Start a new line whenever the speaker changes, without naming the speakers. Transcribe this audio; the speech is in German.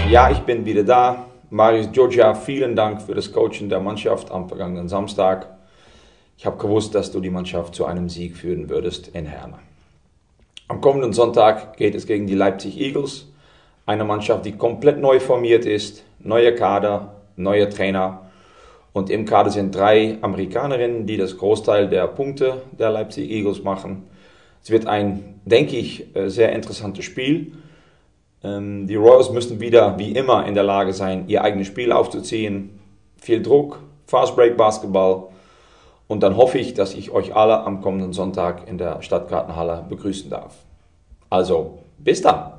Ja, ich bin wieder da. Marius Georgia, vielen Dank für das Coachen der Mannschaft am vergangenen Samstag. Ich habe gewusst, dass du die Mannschaft zu einem Sieg führen würdest in Herne. Am kommenden Sonntag geht es gegen die Leipzig Eagles, eine Mannschaft, die komplett neu formiert ist, neuer Kader, neuer Trainer. Und im Kader sind 3 Amerikanerinnen, die das Großteil der Punkte der Leipzig Eagles machen. Es wird ein, denke ich, sehr interessantes Spiel. Die Royals müssen wieder, wie immer, in der Lage sein, ihr eigenes Spiel aufzuziehen. Viel Druck, Fast Break Basketball. Und dann hoffe ich, dass ich euch alle am kommenden Sonntag in der Stadtgartenhalle begrüßen darf. Also, bis dann!